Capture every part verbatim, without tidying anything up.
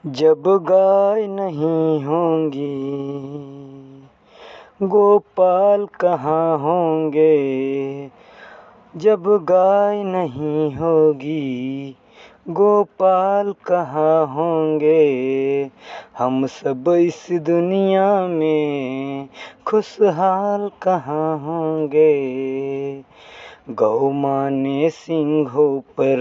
जब गाय नहीं होंगी गोपाल कहाँ होंगे। जब गाय नहीं होगी गोपाल कहाँ होंगे। हम सब इस दुनिया में खुशहाल कहाँ होंगे। गौ माँ ने सींगों पर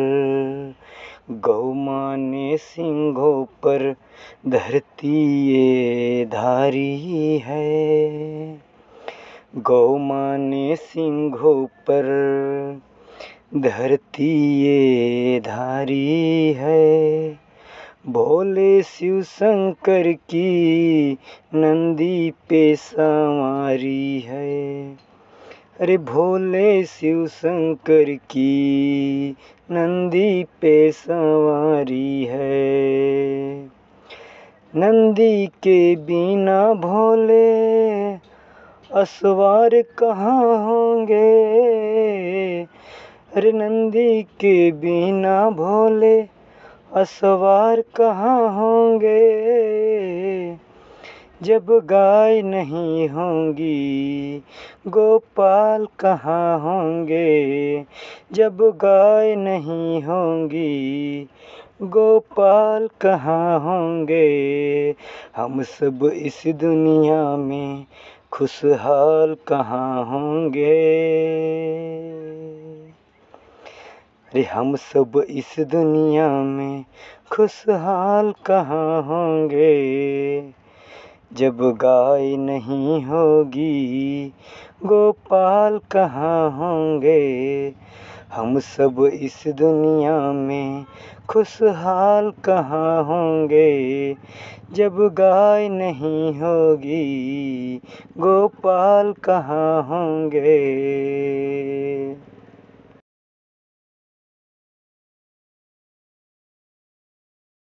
गौ माँ ने सींगों पर धरती ये धारी है। गौ माँ ने सींगों पर धरती ये धारी है। भोले शिव शंकर की नंदी पे सवारी है। अरे भोले शिव शंकर की नंदी पे सवारी है। नंदी के बिना भोले असवार कहाँ होंगे। अरे नंदी के बिना भोले असवार कहाँ होंगे। जब गाय नहीं होंगी गोपाल कहाँ होंगे। जब गाय नहीं होंगी गोपाल कहाँ होंगे। हम सब इस दुनिया में खुशहाल कहाँ होंगे। अरे हम सब इस दुनिया में खुशहाल कहाँ होंगे। जब गाय नहीं होगी गोपाल कहाँ होंगे। हम सब इस दुनिया में खुशहाल कहाँ होंगे। जब गाय नहीं होगी गोपाल कहाँ होंगे।